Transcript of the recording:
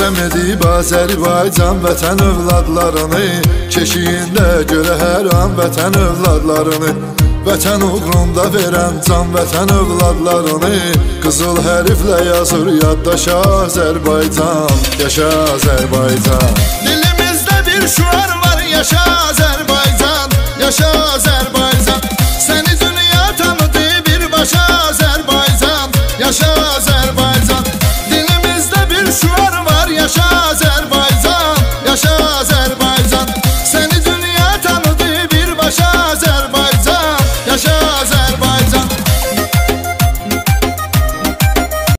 Ləzzəm edib Azərbaycan vətən övladlarını, keşiyində görə hər an vətən övladlarını. Vətən uğrunda verən can vətən övladlarını, qızıl hərflə yazır yaddaşa Azərbaycan, yaşa Azərbaycan. Dilimizdə bir şüar var, yaşa Azərbaycan, yaşa Azərbaycan. Səni dünya tanıdı birbaşa Azərbaycan, yaşa Azərbaycan.